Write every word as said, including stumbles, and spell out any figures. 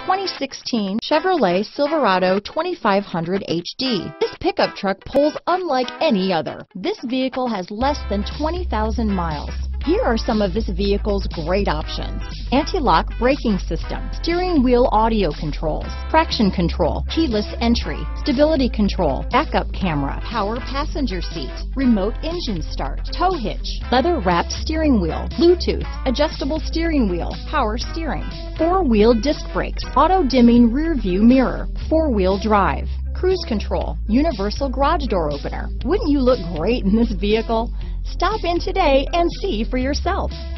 twenty sixteen Chevrolet Silverado twenty-five hundred H D. This pickup truck pulls unlike any other. This vehicle has less than twenty thousand miles. Here are some of this vehicle's great options: anti-lock braking system, steering wheel audio controls, traction control, keyless entry, stability control, backup camera, power passenger seat, remote engine start, tow hitch, leather wrapped steering wheel, Bluetooth, adjustable steering wheel, power steering, four-wheel disc brakes, auto dimming rear view mirror, four-wheel drive, cruise control, universal garage door opener. Wouldn't you look great in this vehicle? Stop in today and see for yourself.